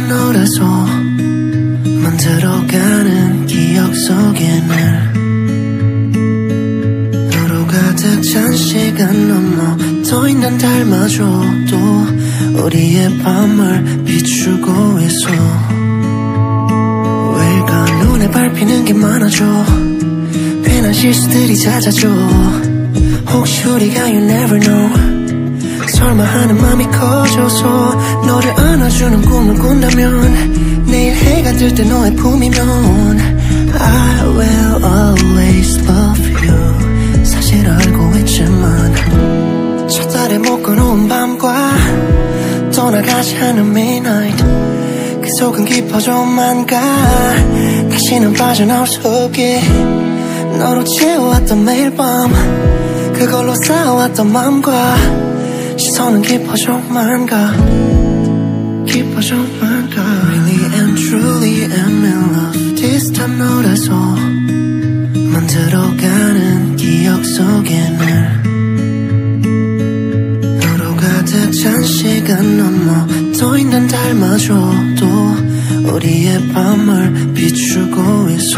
너라서 만들어가는 기억 속에 늘 너로 가득 찬 시간 넘어 더 있는 달마저도 우리의 밤을 비추고 있어. 왜일까 눈에 밟히는 게 많아져. 괜한 실수들이 잦아져. 혹시 우리가 you never know 설마 하는 맘이 커져서 너를 안아주는 꿈을 꾼다면 내일 해가 뜰 때 너의 품이면 I will always love you 사실 알고 있지만 첫 달에 묶어놓은 밤과 떠나가지 않은 midnight 그 속은 깊어져만 가 다시는 빠져나올 수 없게 너로 채워왔던 매일 밤 그걸로 쌓아왔던 맘과 시선은 깊어져만 가 깊어져만 가 Really and truly am in love This time 너라서 만들어가는 기억 속에 늘 너로 가득 찬 시간 넘어 더 있는 달마저도 우리의 밤을 비추고 있어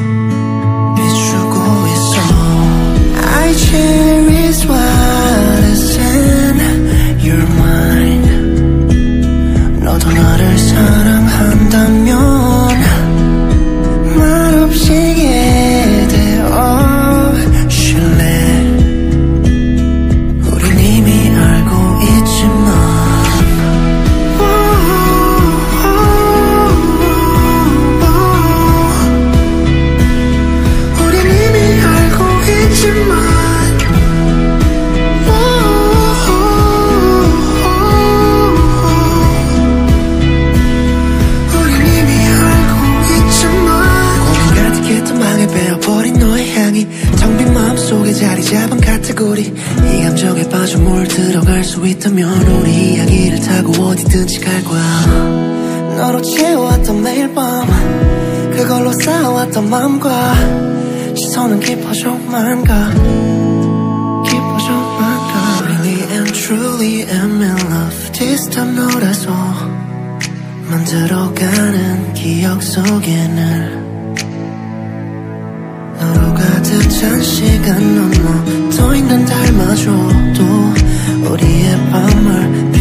비추고 있어 I cherish what is in your mind 너도 나를 사랑한다면 말없이 기대어 줄래 우린 이미 알고 있지만 우린 이미 알고 있지만 베어버린 너의 향이 텅 빈 마음속에 자리 잡은 카테고리 이 감정에 빠져 물들어갈 수 있다면 우리 이야기를 타고 어디든지 갈 거야 너로 채워왔던 매일 밤 그걸로 쌓아왔던 맘과 시선은 깊어져만 가 깊어져만 가 Really and truly am in love This time 너라서 만들어가는 기억 속에 늘 너로 가득 찬 시간 넘어 더 있는 달마저도 우리의 밤을